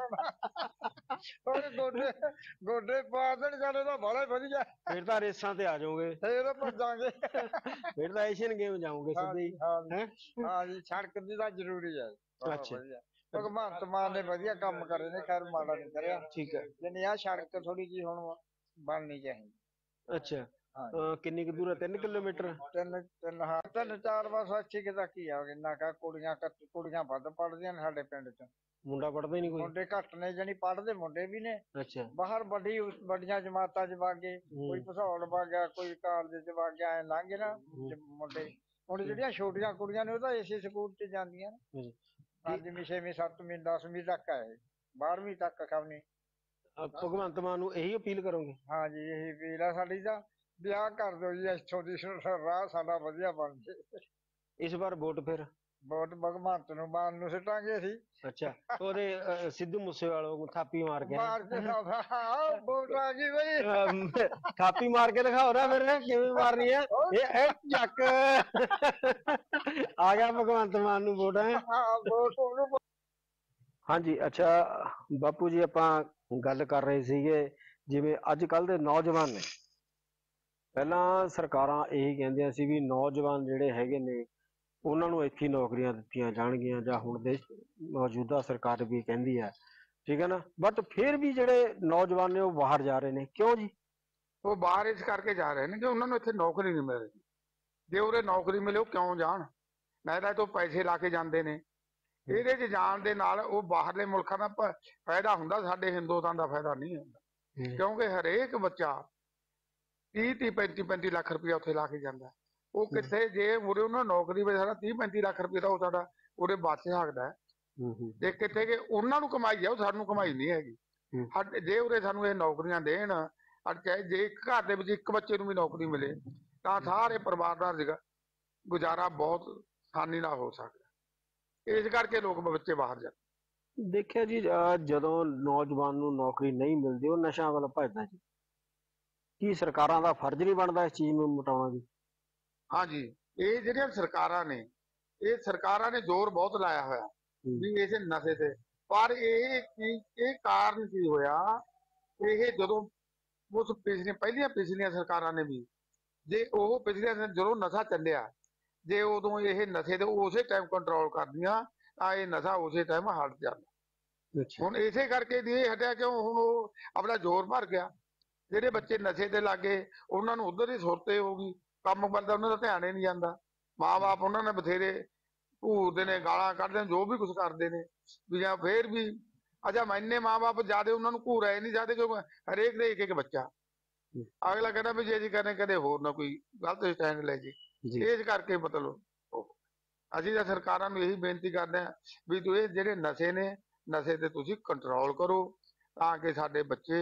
ਗੋਡੇ ਪਵਾ ਦੇਣ, ਗੱਲ ਤਾਂ ਬੜਾ ਵਧੀਆ। ਫਿਰ ਤਾਂ ਰੇਸਾਂ ਤੇ ਆ ਜਾਓਗੇ, ਫਿਰ ਭੱਜਾਂਗੇ, ਫਿਰ ਤਾਂ ਏਸ਼ੀਅਨ ਗੇਮ ਜਾਓਗੇ ਸਿੱਧੇ ਹੀ। ਹਾਂ ਜੀ, ਸੜਕ ਦੀ ਤਾਂ ਜ਼ਰੂਰੀ ਹੈ। ਭਗਵੰਤ ਮਾਨ ਨੇ ਵਧੀਆ ਕੰਮ ਕਰੇ ਨੇ, ਖੈਰ ਮਾੜਾ ਨਹੀਂ ਕਰਿਆ। ਠੀਕ ਹੈ। ਜਿੰਨੀ ਆਹ ਸੜਕ ਥੋੜੀ ਜਿਹੀ ਹੁਣ ਬਣਨੀ ਚਾਹੀਦੀ। ਅੱਛਾ, ਹਾਂ ਕਿੰਨੀ ਕੁ ਦੂਰ ਹੈ? 3 ਕਿਲੋਮੀਟਰ? ਤਿੰਨ ਚਾਰ ਬਸ ਅੱਛੀ ਕਿਦਾ ਕੀ ਆ ਇੰਨਾ ਕਾ ਕੁੜੀਆਂ ਵੱਧ ਪੜਦੀਆਂ ਨੇ ਸਾਡੇ ਪਿੰਡ ਚ। ਮੁੰਡਾ ਪੜਦਾ ਹੀ ਨਹੀਂ ਕੋਈ? ਮੁੰਡੇ ਘੱਟ ਨੇ, ਜਾਣੀ ਪੜਦੇ ਮੁੰਡੇ ਵੀ ਨੇ, ਅੱਛਾ। ਬਾਹਰ ਵੱਡੀਆਂ ਜਮਾਤਾਂ ਚ ਵਗ ਗਏ, ਕੋਈ ਭਸੌੜ ਵਗ ਗਿਆ, ਕੋਈ ਕਾਲਜ ਚ ਵਗ ਗਿਆ, ਐ ਲੰਘ ਗਏ ਨਾ ਮੁੰਡੇ। ਹੁਣ ਜਿਹੜੀਆਂ ਛੋਟੀਆਂ ਕੁੜੀਆਂ ਨੇ ਉਹ ਤਾਂ ਇਸੇ ਸਕੂਲ ਚ ਜਾਂਦੀਆਂ ਨੇ। 5ਵੀਂ 6ਵੀਂ 7ਵੀਂ 10ਵੀਂ ਤੱਕ ਹੈ, 12ਵੀਂ ਤੱਕ ਖਵਨੀ। ਭਗਵੰਤ ਮਾਨ ਨੂੰ ਇਹੀ ਅਪੀਲ ਕਰੋਗੇ? ਹਾਂ ਜੀ, ਇਹੀ ਅਪੀਲ ਆ ਸਾਡੀ ਤਾਂ, ਵਿਆਹ ਕਰ ਦਿਓ ਜੀ, ਇੱਥੋਂ ਦੀ ਰਾਹ ਸਾਡਾ ਵਧੀਆ ਬਣ ਜੇ। ਇਸ ਵਾਰ ਵੋਟ ਫਿਰ? ਵੋਟ ਭਗਵੰਤ ਨੂੰ ਮਾਨ ਨੂੰ ਸਿੱਟਾਂਗੇ ਅਸੀਂ। ਅੱਛਾ, ਉਹਦੇ ਸਿੱਧੂ ਮੂਸੇਵਾਲੇ ਨੂੰ ਥਾਪੀ ਮਾਰ ਕੇ? ਵੋਟ ਆ ਗਈ ਬਈ। ਥਾਪੀ ਮਾਰ ਕੇ ਦਿਖਾਓ ਨਾ ਫਿਰ, ਕਿਵੇਂ ਮਾਰਨੀ ਹੈ ਇਹ ਚੱਕ। ਆ ਗਿਆ ਭਗਵੰਤ ਮਾਨ ਨੂੰ ਵੋਟ ਹੈ। ਹਾਂਜੀ, ਅੱਛਾ ਬਾਪੂ ਜੀ, ਆਪਾਂ ਗੱਲ ਕਰ ਰਹੇ ਸੀਗੇ ਜਿਵੇਂ ਅੱਜ ਕੱਲ੍ਹ ਦੇ ਨੌਜਵਾਨ ਨੇ, ਪਹਿਲਾਂ ਸਰਕਾਰਾਂ ਇਹੀ ਕਹਿੰਦੀਆਂ ਸੀ ਵੀ ਨੌਜਵਾਨ ਜਿਹੜੇ ਹੈਗੇ ਨੇ ਉਹਨਾਂ ਨੂੰ ਇੱਥੇ ਨੌਕਰੀਆਂ ਦਿੱਤੀਆਂ ਜਾਣਗੀਆਂ, ਜਾਂ ਹੁਣ ਦੇ ਮੌਜੂਦਾ ਸਰਕਾਰ ਵੀ ਕਹਿੰਦੀ ਹੈ, ਠੀਕ ਹੈ ਨਾ, ਬਟ ਫਿਰ ਵੀ ਜਿਹੜੇ ਨੌਜਵਾਨ ਨੇ ਉਹ ਬਾਹਰ ਜਾ ਰਹੇ ਨੇ, ਕਿਉਂ ਜੀ? ਉਹ ਬਾਹਰ ਇਸ ਕਰਕੇ ਜਾ ਰਹੇ ਨੇ ਕਿ ਉਹਨਾਂ ਨੂੰ ਇੱਥੇ ਨੌਕਰੀ ਨਹੀਂ ਮਿਲ ਰਹੀ। ਜੇ ਉਰੇ ਨੌਕਰੀ ਮਿਲੇ ਉਹ ਕਿਉਂ ਜਾਣ? ਨਾ ਤਾਂ ਉਹ ਪੈਸੇ ਲਾ ਕੇ ਜਾਂਦੇ ਨੇ, ਇਹਦੇ 'ਚ ਜਾਣ ਦੇ ਨਾਲ ਉਹ ਬਾਹਰਲੇ ਮੁਲਕਾਂ ਦਾ ਫਾਇਦਾ ਹੁੰਦਾ, ਸਾਡੇ ਹਿੰਦੁਸਤਾਨ ਦਾ ਫਾਇਦਾ ਨਹੀਂ ਹੁੰਦਾ। ਕਿਉਂਕਿ ਹਰੇਕ ਬੱਚਾ 30 35 ਲੱਖ ਰੁਪਇਆ ਉੱਥੇ ਲਾ ਕੇ ਜਾਂਦਾ। ਉਹ ਕਿੱਥੇ, ਜੇ ਉਰੇ ਉਹਨਾਂ ਨੌਕਰੀ ਵਿੱਚ ਸਾਡਾ 30 35 ਲੱਖ ਰੁਪਏ ਦਾ ਉਹ ਸਾਡਾ ਉਰੇ ਬਚ ਸਕਦਾ ਹੈ। ਤੇ ਕਿੱਥੇ ਕਿ ਉਹਨਾਂ ਨੂੰ ਕਮਾਈ ਆ, ਉਹ ਸਾਨੂੰ ਕਮਾਈ ਨਹੀਂ ਹੈਗੀ। ਜੇ ਉਰੇ ਸਾਨੂੰ ਇਹ ਨੌਕਰੀਆਂ ਦੇਣ, ਚਾਹੇ ਜੇ ਇੱਕ ਘਰ ਦੇ ਵਿੱਚ ਇੱਕ ਬੱਚੇ ਨੂੰ ਵੀ ਨੌਕਰੀ ਮਿਲੇ ਤਾਂ ਸਾਰੇ ਪਰਿਵਾਰ ਦਾ ਗੁਜ਼ਾਰਾ ਬਹੁਤ ਆਸਾਨੀ ਨਾਲ ਹੋ ਸਕਦਾ। ਇਸ ਕਰਕੇ ਲੋਕ ਬੱਚੇ ਬਾਹਰ ਜਾਂਦੇ। ਦੇਖਿਆ ਜੀ, ਜਦੋਂ ਨੌਜਵਾਨ ਨੂੰ ਨੌਕਰੀ ਨਹੀਂ ਮਿਲਦੀ ਉਹ ਨਸ਼ਿਆਂ ਵੱਲ ਭੱਜਦਾ ਜੀ। ਕੀ ਸਰਕਾਰਾਂ ਦਾ ਫਰਜ਼ ਨਹੀਂ ਬਣਦਾ ਇਸ ਚੀਜ਼ ਨੂੰ ਮਿਟਾਉਣਾ ਜੀ? ਹਾਂਜੀ, ਇਹ ਜਿਹੜੀਆਂ ਸਰਕਾਰਾਂ ਨੇ, ਇਹ ਸਰਕਾਰਾਂ ਨੇ ਜ਼ੋਰ ਬਹੁਤ ਲਾਇਆ ਹੋਇਆ ਵੀ ਇਸ ਨਸ਼ੇ ਤੇ, ਪਰ ਇਹ ਕਾਰਨ ਕੀ ਹੋਇਆ? ਇਹ ਜਦੋਂ ਉਸ ਪਿਛਲੀਆਂ ਸਰਕਾਰਾਂ ਨੇ ਵੀ, ਜੇ ਉਹ ਪਿਛਲੀਆਂ ਜਦੋਂ ਨਸ਼ਾ ਚੱਲਿਆ, ਜੇ ਉਦੋਂ ਇਹ ਨਸ਼ੇ ਤੇ ਉਸੇ ਟਾਈਮ ਕੰਟਰੋਲ ਕਰਦੀਆਂ ਤਾਂ ਇਹ ਨਸ਼ਾ ਉਸੇ ਟਾਈਮ ਹਟ ਜਾਂਦਾ। ਹੁਣ ਇਸੇ ਕਰਕੇ ਨਹੀਂ ਇਹ ਹਟਿਆ, ਕਿਉਂ? ਹੁਣ ਉਹ ਆਪਣਾ ਜ਼ੋਰ ਭਰ ਗਿਆ। ਜਿਹੜੇ ਬੱਚੇ ਨਸ਼ੇ ਤੇ ਲੱਗੇ ਉਹਨਾਂ ਨੂੰ ਉਧਰ ਹੀ ਸੁਰਤੇ ਹੋ ਗਈ, ਕੰਮ ਕਰਦਾ ਉਹਨਾਂ ਦਾ ਧਿਆਨ ਹੀ ਨਹੀਂ ਜਾਂਦਾ। ਮਾਂ ਬਾਪ ਉਹਨਾਂ ਨੇ ਬਥੇਰੇ ਘੂਰਦੇ ਨੇ, ਗਾਲਾਂ ਕੱਢਦੇ ਨੇ, ਜੋ ਵੀ ਕੁਛ ਕਰਦੇ ਨੇ ਵੀ, ਜਾਂ ਫੇਰ ਵੀ ਅੱਛਾ ਇੰਨੇ ਮਾਂ ਬਾਪ ਜਿਆਦੇ ਉਹਨਾਂ ਨੂੰ ਘੂਰਿਆ ਨਹੀਂ ਜਾਂਦੇ, ਕਿਉਂਕਿ ਹਰੇਕ ਦੇ ਇੱਕ ਬੱਚਾ। ਅਗਲਾ ਕਹਿੰਦਾ ਵੀ ਜੇ ਜੀ ਕਦੇ ਹੋਰ ਨਾ ਕੋਈ ਗਲਤ ਸਟੈਂਡ ਲੈ ਜੇ। ਇਸ ਕਰਕੇ ਮਤਲਬ ਅਸੀਂ ਤਾਂ ਸਰਕਾਰਾਂ ਨੂੰ ਇਹੀ ਬੇਨਤੀ ਕਰਦੇ ਹਾਂ ਵੀ ਤੂੰ ਇਹ ਜਿਹੜੇ ਨਸ਼ੇ ਨੇ, ਨਸ਼ੇ ਤੇ ਤੁਸੀਂ ਕੰਟਰੋਲ ਕਰੋ ਤਾਂ ਕਿ ਸਾਡੇ ਬੱਚੇ।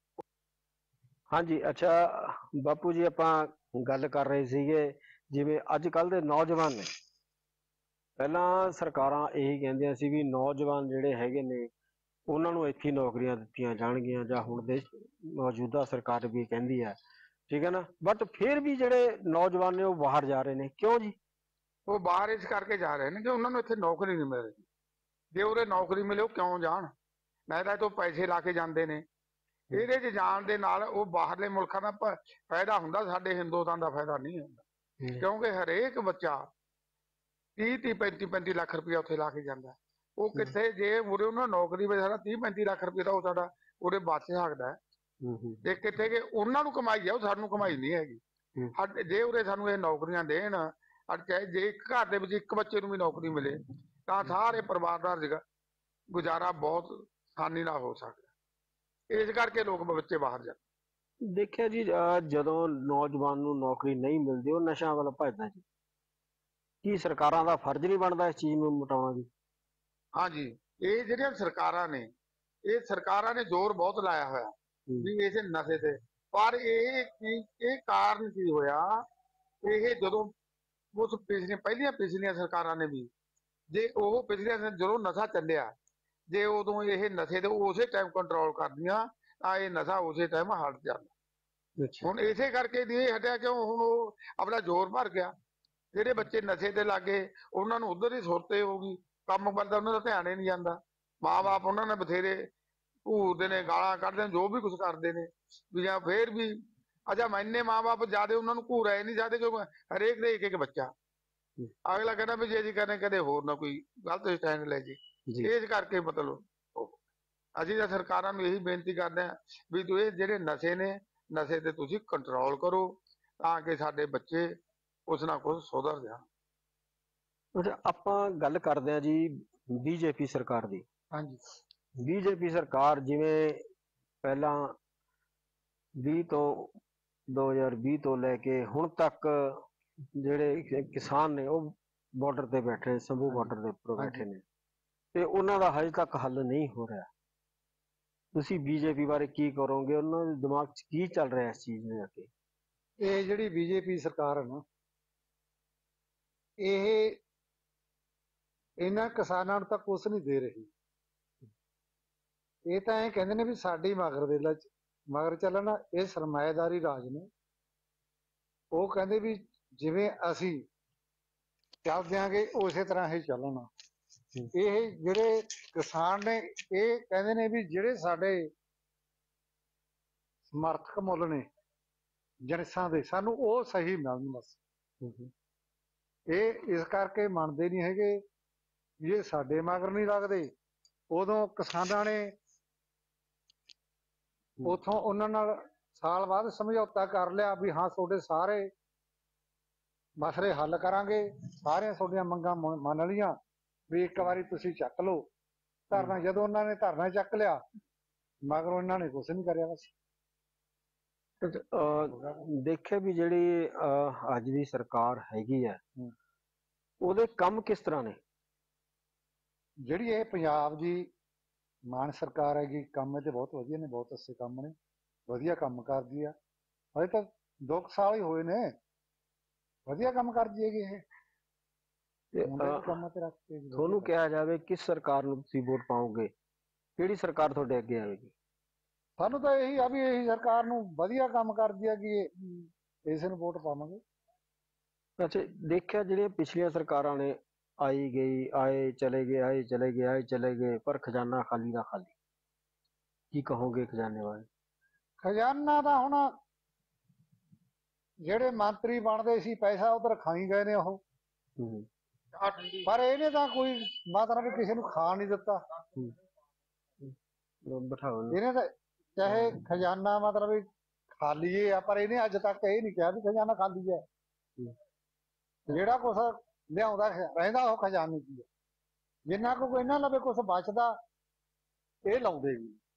ਹਾਂਜੀ, ਅੱਛਾ ਬਾਪੂ ਜੀ, ਆਪਾਂ ਗੱਲ ਕਰ ਰਹੇ ਸੀਗੇ ਜਿਵੇਂ ਅੱਜ ਕੱਲ੍ਹ ਦੇ ਨੌਜਵਾਨ ਨੇ, ਪਹਿਲਾਂ ਸਰਕਾਰਾਂ ਇਹੀ ਕਹਿੰਦੀਆਂ ਸੀ ਵੀ ਨੌਜਵਾਨ ਜਿਹੜੇ ਹੈਗੇ ਨੇ ਉਹਨਾਂ ਨੂੰ ਇੱਥੇ ਨੌਕਰੀਆਂ ਦਿੱਤੀਆਂ ਜਾਣਗੀਆਂ, ਜਾਂ ਹੁਣ ਦੇ ਮੌਜੂਦਾ ਸਰਕਾਰ ਵੀ ਕਹਿੰਦੀ ਹੈ, ਠੀਕ ਹੈ ਨਾ, ਬਟ ਫਿਰ ਵੀ ਜਿਹੜੇ ਨੌਜਵਾਨ ਨੇ ਉਹ ਬਾਹਰ ਜਾ ਰਹੇ ਨੇ, ਕਿਉਂ ਜੀ? ਉਹ ਬਾਹਰ ਇਸ ਕਰਕੇ ਜਾ ਰਹੇ ਨੇ ਕਿ ਉਹਨਾਂ ਨੂੰ ਇੱਥੇ ਨੌਕਰੀ ਨਹੀਂ ਮਿਲ ਰਹੀ। ਜੇ ਉਰੇ ਨੌਕਰੀ ਮਿਲੇ ਉਹ ਕਿਉਂ ਜਾਣ? ਨਾ ਤਾਂ ਉਹ ਪੈਸੇ ਲਾ ਕੇ ਜਾਂਦੇ ਨੇ, ਇਹਦੇ 'ਚ ਜਾਣ ਦੇ ਨਾਲ ਉਹ ਬਾਹਰਲੇ ਮੁਲਕਾਂ ਦਾ ਫਾਇਦਾ ਹੁੰਦਾ, ਸਾਡੇ ਹਿੰਦੁਸਤਾਨ ਦਾ ਫਾਇਦਾ ਨਹੀਂ ਹੁੰਦਾ। ਕਿਉਂਕਿ ਹਰੇਕ ਬੱਚਾ 30 35 ਲੱਖ ਰੁਪਇਆ ਉੱਥੇ ਲਾ ਕੇ ਜਾਂਦਾ। ਉਹ ਕਿੱਥੇ, ਜੇ ਉਰੇ ਉਹਨਾਂ ਨੌਕਰੀ ਵਿੱਚ ਸਾਡਾ 30 35 ਲੱਖ ਰੁਪਏ ਦਾ ਉਹ ਸਾਡਾ ਉਰੇ ਬਚ ਸਕਦਾ ਹੈ। ਤੇ ਕਿੱਥੇ ਕਿ ਉਹਨਾਂ ਨੂੰ ਕਮਾਈ ਆ, ਉਹ ਸਾਨੂੰ ਕਮਾਈ ਨਹੀਂ ਹੈਗੀ। ਜੇ ਉਰੇ ਸਾਨੂੰ ਇਹ ਨੌਕਰੀਆਂ ਦੇਣ, ਚਾਹੇ ਜੇ ਇੱਕ ਘਰ ਦੇ ਵਿੱਚ ਇੱਕ ਬੱਚੇ ਨੂੰ ਵੀ ਨੌਕਰੀ ਮਿਲੇ ਤਾਂ ਸਾਰੇ ਪਰਿਵਾਰ ਦਾ ਗੁਜ਼ਾਰਾ ਬਹੁਤ ਆਸਾਨੀ ਨਾਲ ਹੋ ਸਕਦਾ। ਇਸ ਕਰਕੇ ਲੋਕ ਬੱਚੇ ਬਾਹਰ ਜਾਂਦੇ। ਦੇਖਿਆ ਜੀ, ਜਦੋਂ ਨੌਜਵਾਨ ਨੂੰ ਨੌਕਰੀ ਨਹੀਂ ਮਿਲਦੀ ਉਹ ਨਸ਼ਿਆਂ ਵੱਲ ਭੱਜਦਾ ਜੀ। ਕੀ ਸਰਕਾਰਾਂ ਦਾ ਫਰਜ਼ ਨਹੀਂ ਬਣਦਾ ਇਸ ਚੀਜ਼ ਨੂੰ ਮਿਟਾਉਣਾ ਜੀ? ਹਾਂਜੀ, ਇਹ ਜਿਹੜੀਆਂ ਸਰਕਾਰਾਂ ਨੇ, ਇਹ ਸਰਕਾਰਾਂ ਨੇ ਜ਼ੋਰ ਬਹੁਤ ਲਾਇਆ ਹੋਇਆ ਵੀ ਇਸ ਨਸ਼ੇ ਤੇ, ਪਰ ਇਹ ਕਾਰਨ ਕੀ ਹੋਇਆ? ਇਹ ਜਦੋਂ ਉਸ ਪਿਛਲੀਆਂ ਸਰਕਾਰਾਂ ਨੇ ਵੀ, ਜੇ ਉਹ ਪਿਛਲੀਆਂ ਜਦੋਂ ਨਸ਼ਾ ਚੱਲਿਆ, ਜੇ ਉਦੋਂ ਇਹ ਨਸ਼ੇ ਤੇ ਉਸੇ ਟਾਈਮ ਕੰਟਰੋਲ ਕਰਦੀਆਂ ਤਾਂ ਇਹ ਨਸ਼ਾ ਉਸੇ ਟਾਈਮ ਹਟ ਜਾਂਦਾ। ਹੁਣ ਇਸੇ ਕਰਕੇ ਨਹੀਂ ਇਹ ਹਟਿਆ, ਕਿਉਂ? ਹੁਣ ਉਹ ਆਪਣਾ ਜ਼ੋਰ ਭਰ ਗਿਆ। ਜਿਹੜੇ ਬੱਚੇ ਨਸ਼ੇ ਤੇ ਲੱਗੇ ਉਹਨਾਂ ਨੂੰ ਉਧਰ ਹੀ ਸੁਰਤੇ ਹੋ ਗਈ, ਕੰਮ ਕਰਦਾ ਉਹਨਾਂ ਦਾ ਧਿਆਨ ਹੀ ਨਹੀਂ ਜਾਂਦਾ। ਮਾਂ ਬਾਪ ਉਹਨਾਂ ਨੇ ਬਥੇਰੇ ਘੂਰਦੇ ਨੇ, ਗਾਲਾਂ ਕੱਢਦੇ ਨੇ, ਜੋ ਵੀ ਕੁਛ ਕਰਦੇ ਨੇ ਵੀ, ਜਾਂ ਫੇਰ ਵੀ ਅੱਛਾ ਇੰਨੇ ਮਾਂ ਬਾਪ ਜਿਆਦੇ ਉਹਨਾਂ ਨੂੰ ਘੂਰਿਆ ਨਹੀਂ ਜਾਂਦੇ, ਕਿਉਂਕਿ ਹਰੇਕ ਦੇ ਇੱਕ ਬੱਚਾ। ਅਗਲਾ ਕਹਿੰਦਾ ਵੀ ਜੇ ਜੀ ਕਦੇ ਹੋਰ ਨਾ ਕੋਈ ਗਲਤ ਸਟੈਂਡ ਲੈ ਜੇ। ਇਸ ਕਰਕੇ ਮਤਲਬ ਅਸੀਂ ਤਾਂ ਸਰਕਾਰਾਂ ਨੂੰ ਇਹੀ ਬੇਨਤੀ ਕਰਦੇ ਹਾਂ ਵੀ ਤੂੰ ਇਹ ਜਿਹੜੇ ਨਸ਼ੇ ਨੇ, ਨਸ਼ੇ ਤੇ ਤੁਸੀਂ ਕੰਟਰੋਲ ਕਰੋ ਤਾਂ ਕਿ ਸਾਡੇ ਬੱਚੇ ਕੁਛ ਨਾ ਕੁਛ ਸੁਧਰ ਜਾਣ। ਅੱਛਾ, ਆਪਾਂ ਗੱਲ ਕਰਦੇ ਹਾਂ ਜੀ ਬੀਜੇਪੀ ਸਰਕਾਰ ਦੀ। ਹਾਂਜੀ। ਬੀਜੇਪੀ ਸਰਕਾਰ ਜਿਵੇਂ ਪਹਿਲਾਂ 20 ਤੋਂ 2020 ਤੋਂ ਲੈ ਕੇ ਹੁਣ ਤੱਕ ਜਿਹੜੇ ਕਿਸਾਨ ਨੇ ਉਹ ਬਾਰਡਰ ਤੇ ਬੈਠੇ ਨੇ, ਸੰਭੂ ਬਾਰਡਰ ਦੇ ਉੱਪਰ ਬੈਠੇ ਨੇ, ਤੇ ਉਹਨਾਂ ਦਾ ਹਜੇ ਤੱਕ ਹੱਲ ਨਹੀਂ ਹੋ ਰਿਹਾ। ਤੁਸੀਂ ਬੀਜੇਪੀ ਬਾਰੇ ਕੀ ਕਰੋਗੇ? ਉਹਨਾਂ ਦੇ ਦਿਮਾਗ 'ਚ ਕੀ ਚੱਲ ਰਿਹਾ ਇਸ ਚੀਜ਼ ਨੂੰ ਲੈ ਕੇ? ਇਹ ਜਿਹੜੀ ਬੀਜੇਪੀ ਸਰਕਾਰ ਹੈ ਨਾ, ਇਹ ਇਹਨਾਂ ਕਿਸਾਨਾਂ ਨੂੰ ਤਾਂ ਕੁਛ ਨਹੀਂ ਦੇ ਰਹੀ। ਇਹ ਤਾਂ ਇਹ ਕਹਿੰਦੇ ਨੇ ਵੀ ਸਾਡੀ ਮਗਰ ਚੱਲਣ। ਇਹ ਸਰਮਾਏਦਾਰੀ ਰਾਜ ਨੇ। ਉਹ ਕਹਿੰਦੇ ਵੀ ਜਿਵੇਂ ਅਸੀਂ ਚੱਲ ਦਿਆਂਗੇ ਉਸੇ ਤਰ੍ਹਾਂ ਹੀ ਚੱਲਣਾ। ਇਹ ਜਿਹੜੇ ਕਿਸਾਨ ਨੇ ਇਹ ਕਹਿੰਦੇ ਨੇ ਵੀ ਜਿਹੜੇ ਸਾਡੇ ਸਮਰਥਕ ਮੁੱਲ ਨੇ ਜਿਨਸਾਂ ਦੇ, ਸਾਨੂੰ ਉਹ ਸਹੀ ਮਿਲਣ ਬਸ। ਇਹ ਇਸ ਕਰਕੇ ਮੰਨਦੇ ਨਹੀਂ ਹੈਗੇ ਵੀ ਇਹ ਸਾਡੇ ਮਗਰ ਨਹੀਂ ਲੱਗਦੇ। ਉਦੋਂ ਕਿਸਾਨਾਂ ਨੇ ਉਥੋਂ ਉਹਨਾਂ ਨਾਲ ਸਾਲ ਬਾਅਦ ਸਮਝੌਤਾ ਕਰ ਲਿਆ ਵੀ ਹਾਂ ਤੁਹਾਡੇ ਸਾਰੇ ਮਸਲੇ ਹੱਲ ਕਰਾਂਗੇ, ਸਾਰੀਆਂ ਤੁਹਾਡੀਆਂ ਮੰਗਾਂ ਮੰਨ ਲਈਆਂ, ਵੀ ਇੱਕ ਵਾਰੀ ਤੁਸੀਂ ਚੱਕ ਲਓ ਧਰਨਾ। ਜਦੋਂ ਉਹਨਾਂ ਨੇ ਧਰਨਾ ਚੱਕ ਲਿਆ ਮਗਰੋਂ ਇਹਨਾਂ ਨੇ ਕੁਛ ਨਹੀਂ ਕਰਿਆ ਬਸ। ਦੇਖਿਆ ਵੀ ਜਿਹੜੀ ਅੱਜ ਦੀ ਸਰਕਾਰ ਹੈਗੀ ਹੈ ਉਹਦੇ ਕੰਮ ਕਿਸ ਤਰ੍ਹਾਂ ਨੇ? ਜਿਹੜੀ ਇਹ ਪੰਜਾਬ ਦੀ ਮਾਨ ਸਰਕਾਰ ਹੈਗੀ, ਕੰਮ ਇਹਦੇ ਬਹੁਤ ਵਧੀਆ ਨੇ, ਬਹੁਤ ਅੱਛੇ ਕੰਮ ਨੇ, ਵਧੀਆ ਕੰਮ ਕਰਦੀ ਆ। ਹਜੇ ਤਾਂ 2 ਸਾਲ ਹੀ ਹੋਏ ਨੇ, ਵਧੀਆ ਕੰਮ ਕਰਦੀ ਹੈਗੀ ਇਹ। ਤੁਹਾਨੂੰ ਕਿਹਾ ਜਾਵੇ ਕਿਸ ਸਰਕਾਰ ਨੂੰ ਤੁਸੀਂ ਵੋਟ ਪਾਓਗੇ? ਕਿਹੜੀ ਸਰਕਾਰ ਤੁਹਾਡੇ ਅੱਗੇ ਆਵੇਗੀ? ਸਾਨੂੰ ਤਾਂ ਇਹੀ ਆ ਵੀ ਇਹੀ ਸਰਕਾਰ ਨੂੰ ਵਧੀਆ ਕੰਮ ਕਰਦੀ ਹੈਗੀ, ਇਸ ਨੂੰ ਵੋਟ ਪਾਵਾਂਗੇ। ਅੱਛਾ, ਦੇਖਿਆ ਜਿਹੜੀਆਂ ਪਿਛਲੀਆਂ ਸਰਕਾਰਾਂ ਨੇ ਆਈ ਗਈ, ਆਏ ਚਲੇ ਗਏ, ਆਏ ਚਲੇ ਗਏ, ਆਏ ਚਲੇ ਗਏ, ਪਰ ਖਜ਼ਾਨਾ ਖਾਲੀ ਦਾ ਖਾਲੀ। ਕੀ ਕਹੋਗੇ ਖਜ਼ਾਨੇ ਬਾਰੇ? ਖਜ਼ਾਨਾ ਤਾਂ ਹੁਣ ਜਿਹੜੇ ਮੰਤਰੀ ਬਣਦੇ ਸੀ ਪੈਸਾ ਉਧਰ ਖਾਈ ਗਏ ਨੇ ਉਹ, ਪਰ ਇਹਨੇ ਤਾਂ ਕੋਈ ਮਤਲਬ ਕਿਸੇ ਨੂੰ ਖਾਣ ਨਹੀਂ ਦਿੱਤਾ। ਇਹਨੇ ਤਾਂ ਚਾਹੇ ਖਜ਼ਾਨਾ ਮਤਲਬ ਖਾਲੀ ਏ ਆ, ਪਰ ਇਹਨੇ ਅੱਜ ਤੱਕ ਇਹ ਨਹੀਂ ਕਿਹਾ ਵੀ ਖਜ਼ਾਨਾ ਖਾਲੀ ਹੈ। ਜਿਹੜਾ ਕੁਛ ਲਿਆਉਂਦਾ ਰਹਿੰਦਾ ਉਹ ਖਜ਼ਾਨੇ 'ਚ ਹੀ ਹੈ। ਜਿੰਨਾ ਕੁ ਇਹਨਾਂ ਲਵੇ ਕੁਛ ਬਚਦਾ ਇਹ ਲਾਉਂਦੇ ਵੀ।